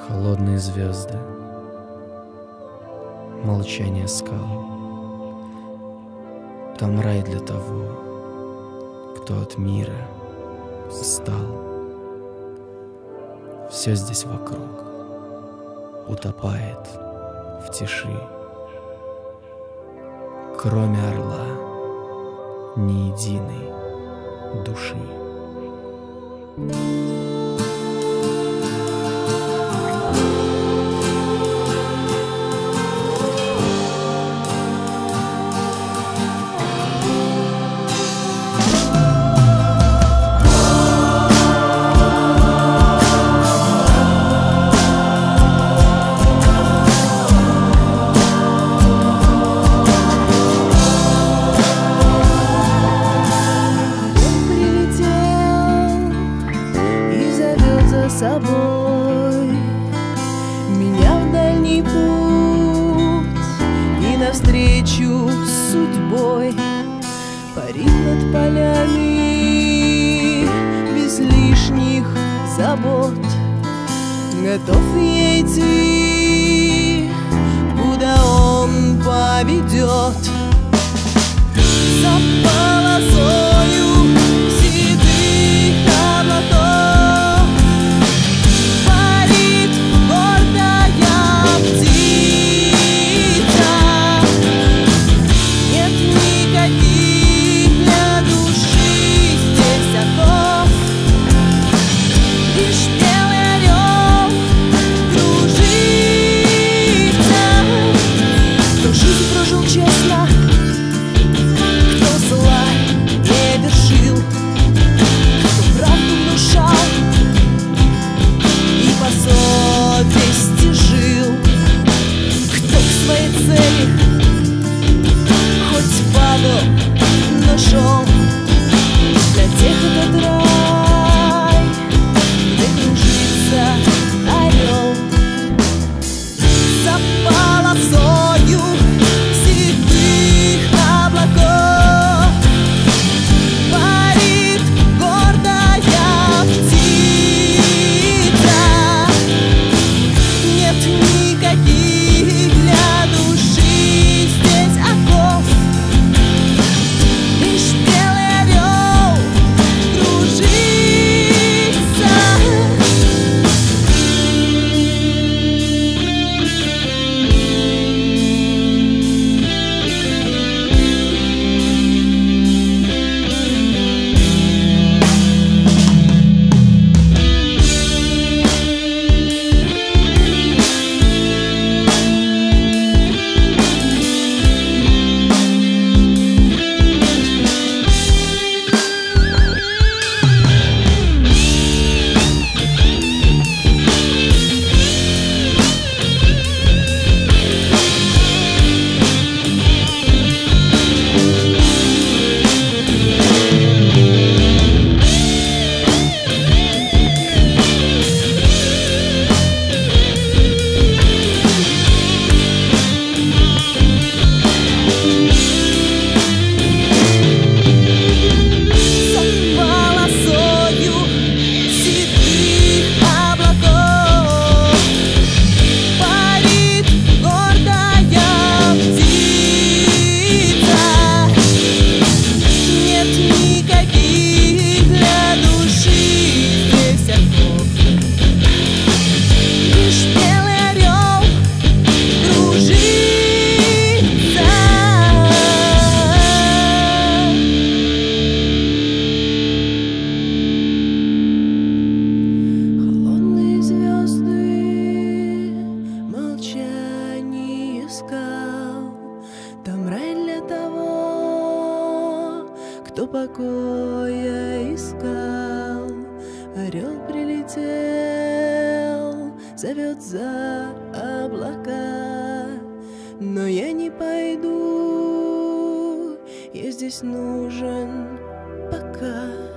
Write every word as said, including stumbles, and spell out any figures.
Холодные звезды, молчание скал. Там рай для того, кто от мира устал. Все здесь вокруг утопает в тиши. Кроме орла ни единой души. Собой меня в дальний путь и навстречу с судьбой парит над полями без лишних забот, готов я идти, куда он поведет. За полосою седых облаков нашел. Для тех этот рай, где кружится орел. За полосою седых облаков парит гордая птица. Нет никаких для души здесь оков. Там рай для того, кто покоя искал. Орел прилетел, зовет за облака, но я не пойду, я здесь нужен пока.